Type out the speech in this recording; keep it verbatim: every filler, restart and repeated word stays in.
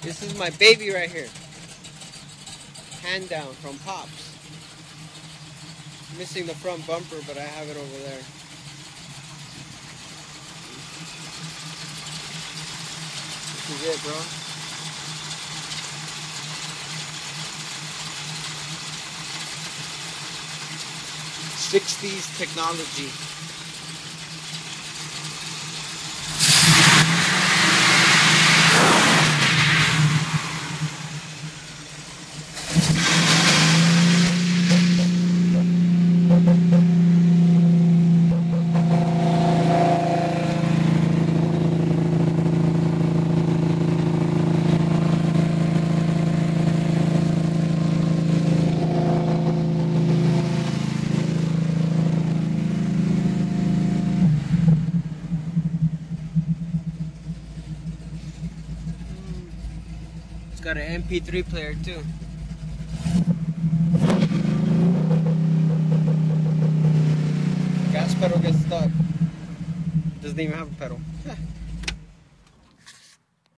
This is my baby right here. Hand down from Pops. Missing the front bumper, but I have it over there. This is it, bro. sixties technology. Got an M P three player too. Gas pedal gets stuck. Doesn't even have a pedal.